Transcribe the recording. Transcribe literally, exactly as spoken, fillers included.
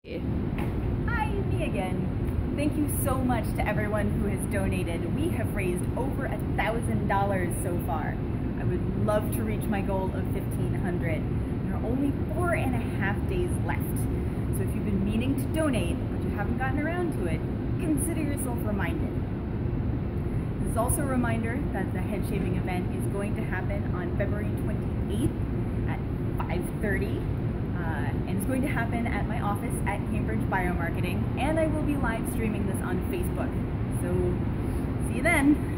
Hi, me again. Thank you so much to everyone who has donated. We have raised over a thousand dollars so far. I would love to reach my goal of fifteen hundred. There are only four and a half days left. So if you've been meaning to donate, but you haven't gotten around to it, consider yourself reminded. This is also a reminder that the head shaving event is going to happen on February twenty-eighth at five thirty. Uh, and it's going to happen at my office at Cambridge Biomarketing, and I will be live streaming this on Facebook. So, see you then!